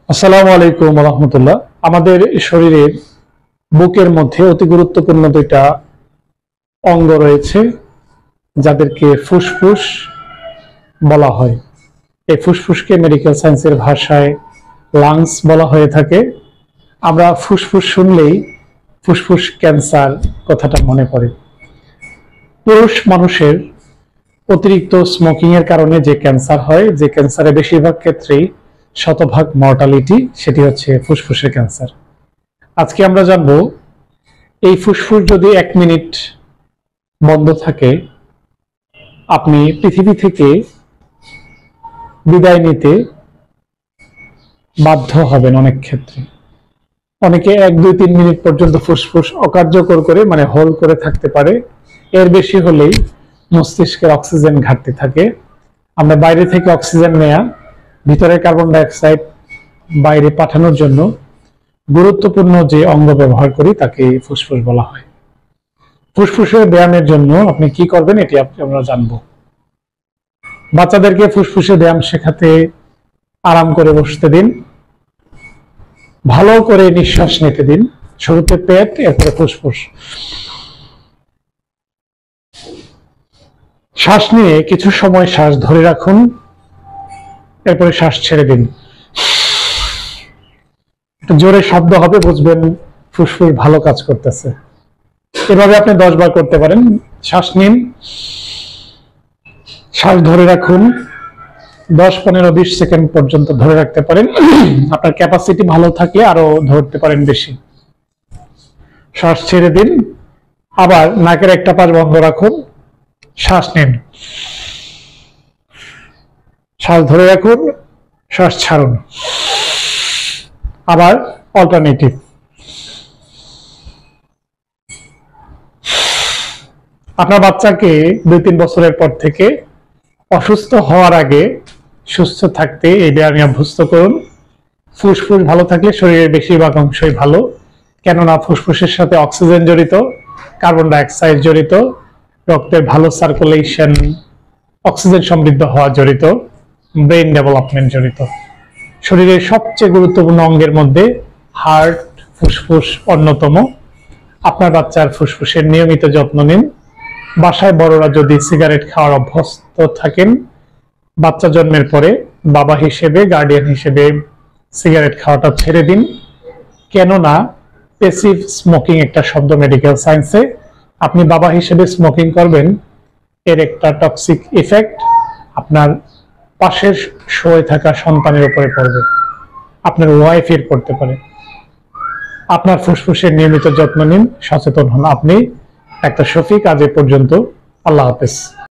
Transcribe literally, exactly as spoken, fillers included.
আসসালামু আলাইকুম রহমতুল্লাহ। আমাদের শরীরের বুকের মধ্যে অতি গুরুত্বপূর্ণ দুইটা অঙ্গ রয়েছে, যাদেরকে ফুসফুস বলা হয়। এই ফুসফুসকে মেডিকেল সায়েন্সের ভাষায় লাংস বলা হয়ে থাকে। আমরা ফুসফুস শুনলেই ফুসফুস ক্যান্সার কথাটা মনে পড়ে। পুরুষ মানুষের অতিরিক্ত স্মোকিং এর কারণে যে ক্যান্সার হয়, যে ক্যান্সারে বেশিরভাগ ক্ষেত্রেই শতভাগ মর্টালিটি, সেটি হচ্ছে ফুসফুসের ক্যান্সার। আজকে আমরা জানবো এই ফুসফুস যদি এক মিনিট বন্ধ থাকে, আপনি পৃথিবী থেকে বিদায় নিতে বাধ্য হবেন। অনেক ক্ষেত্রে অনেকে এক দুই তিন মিনিট পর্যন্ত ফুসফুস অকার্যকর করে মানে হোল করে থাকতে পারে। এর বেশি হলেই মস্তিষ্কের অক্সিজেন ঘাটতি থাকে। আমরা বাইরে থেকে অক্সিজেন নেয়া, ভিতরে কার্বন ডাইঅক্সাইড বাইরে পাঠানোর জন্য গুরুত্বপূর্ণ যে অঙ্গ ব্যবহার করি তাকে ফুসফুস বলা হয়। ফুসফুসের ব্যায়ামের জন্য আপনি কি করবেন এটি আমরা জানবো। বাচ্চাদেরকে ফুসফুসে ব্যায়াম শেখাতে আরাম করে বসতে দিন, ভালো করে নিঃশ্বাস নিতে দিন। শুরুতে পেট, এরপরে ফুসফুস। শ্বাস নিয়ে কিছু সময় শ্বাস ধরে রাখুন, এরপরে শ্বাস ছেড়ে দিন। একটু জোরে শব্দ হবে, বুঝবেন ফুসফুস ভালো কাজ করতেছে। এভাবে আপনি দশ বার করতে পারেন। শ্বাস নিন, শ্বাস ধরে রাখুন, দশ পনেরো বিশ সেকেন্ড পর্যন্ত ধরে রাখতে পারেন। আপনার ক্যাপাসিটি ভালো থাকলে আরো ধরতে পারেন বেশি। শ্বাস ছেড়ে দিন, আবার নাকের একটা পাশ বন্ধ রাখুন, শ্বাস নিন, শ্বাস ধরে রাখুন, শ্বাস ছাড়ুন। আবার অল্টারনেটিভ। আপনার বাচ্চাকে দুই তিন বছরের পর থেকে অসুস্থ হওয়ার আগে সুস্থ থাকতে এই ব্যায়ামে অভ্যস্ত করুন। ফুসফুস ভালো থাকলে শরীরের বেশিরভাগ অংশই ভালো, কেননা ফুসফুসের সাথে অক্সিজেন জড়িত, কার্বন ডাইঅক্সাইড জড়িত, রক্তের ভালো সার্কুলেশন, অক্সিজেন সমৃদ্ধ হওয়া জড়িত, ব্রেইন ডেভেলপমেন্ট জড়িত। শরীরের সবচেয়ে গুরুত্বপূর্ণ অঙ্গের মধ্যে হার্ট, ফুসফুস অন্যতম। আপনার বাচ্চার ফুসফুসের নিয়মিত যত্ন নিন। বাসায় বড়রা যদি সিগারেট খাওয়ার অভ্যস্ত থাকেন, বাচ্চা জন্মের পরে বাবা হিসেবে, গার্ডিয়ান হিসেবে সিগারেট খাওয়াটা ছেড়ে দিন। কেননা প্যাসিভ স্মোকিং একটা শব্দ মেডিকেল সায়েন্সে। আপনি বাবা হিসেবে স্মোকিং করবেন, এর একটা টক্সিক ইফেক্ট আপনার পাশের শুয়ে থাকা সন্তানের উপরে পড়বে, আপনার ওয়াইফের পড়তে পারে। আপনার ফুসফুসের নিয়মিত যত্ন নিন, সচেতন হন। আপনি একটা শফিক। আজ এ পর্যন্ত। আল্লাহ হাফেজ।